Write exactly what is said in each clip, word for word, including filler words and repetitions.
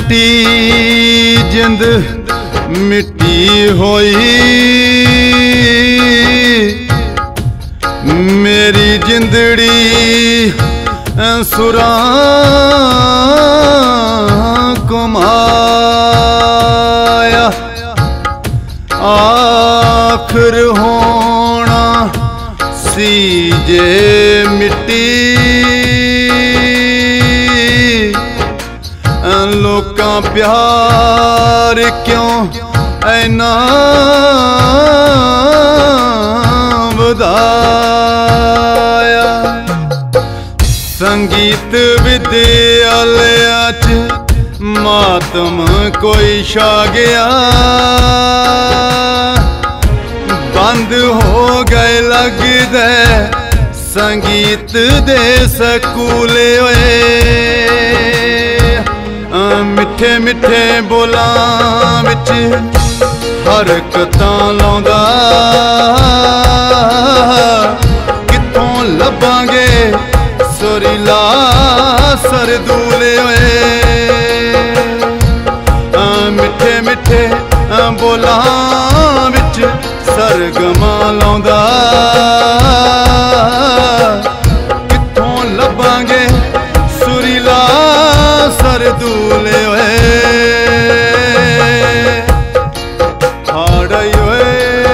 मिट्टी जिंद मिट्टी होई, मेरी जिंदड़ी सुरां कुमाया। आखिर होना सी जे मिट्टी, लोकां प्यार क्यों ऐना वधाया। संगीत विद्यालया च मातम कोई छा गया, बंद हो गए लगदे संगीत दे स्कूल होए। मिठे मिठे बोलां विच हरकतां लाउंदा, कित्थों लभांगे सुरीला सरदूले होए। मिठे मिठे बोलां विच सरगमा लाउंदा, कित्थों लभांगे सुरीला सरदूले होए। हाड़ई होए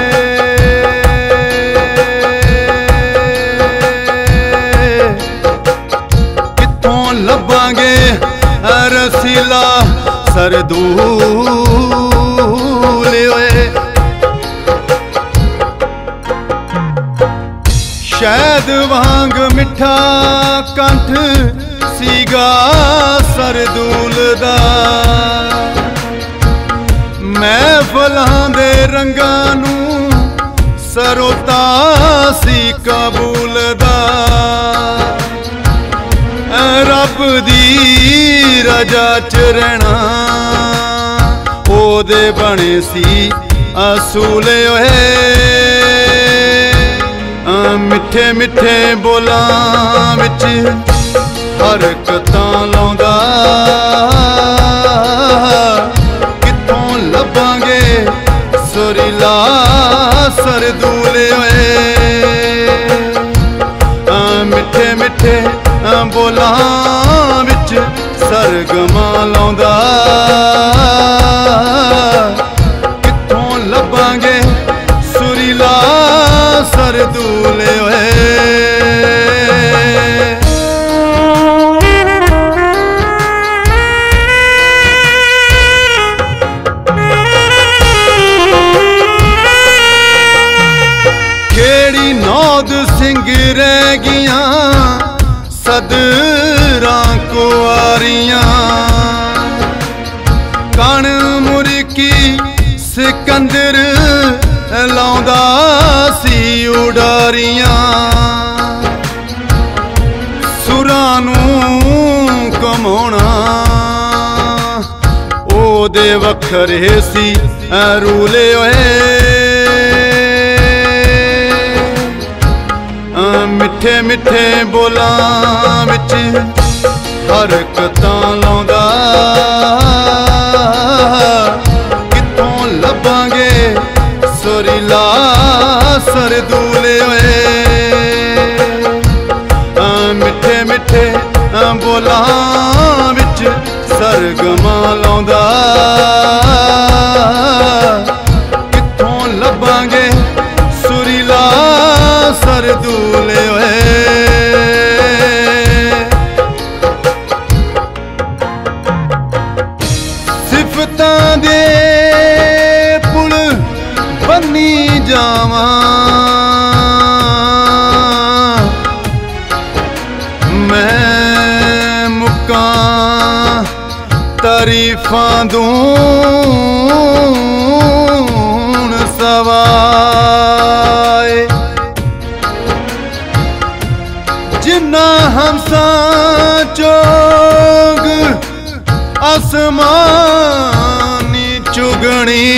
कित्थों लभांगे रसीला सरदूले होए। शहद वांग मिठा कंठ सीगा सरदूल दा, महफलां दे रंगां नूं सरोता सी कबूल दा। रब दी रजा च रहना ओदे बने सी असूले होए। मिठे मिठे बोलां विच हरकतां लाउंदा, कित्थों लभांगे सुरीला सरदूले होए। मिठे मिठे बोलां विच सरगमा लाउंदा, कित्थों लभांगे सुरीला सरदूले होए। केड़ी नौद सिंह रह गियां सदरां कुआरियां, कण मुरकी सिकंदर लाउंदा सी उडारियां। सुरां नूं कमाउणा ओदे वखरे सी रूले होए। मिठे मिठे बोलां विच हरकतां लाउंदा, कित्थों लभांगे सुरीला सरदूले होए। मिठे मिठे बोलां विच सरगमा लाउंदा, कित्थों लभांगे सुरीला सरदूले होए। सिफतां दे पुल बन्नी जावां, मैं मुकां तारीफां दूं सवाए। जिन्ना हमसा चोग आसमानी चुगनी,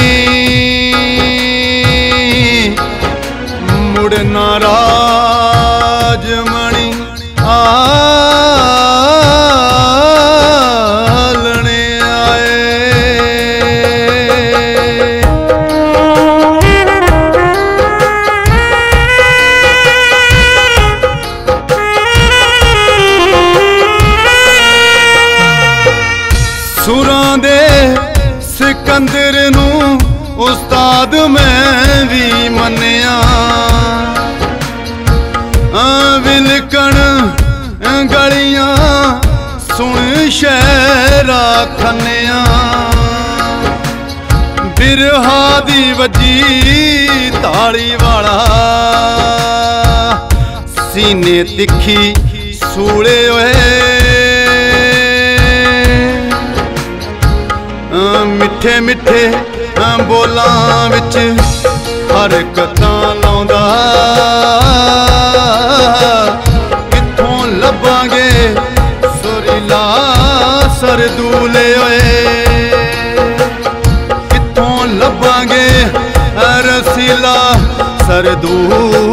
मुड़ नाराजमणि आलने आए। मैं भी मन्निया विलकण गलियां सुन शहरा खन्निया बिरहा दी वजी ताली वाला सीने तिखी सूले होए मिठे मिठे बोलां विच हरकतां लाउंदा कित्थों लभांगे सुरीला सरदूले होए कित्थों लभांगे रसीला सरदूले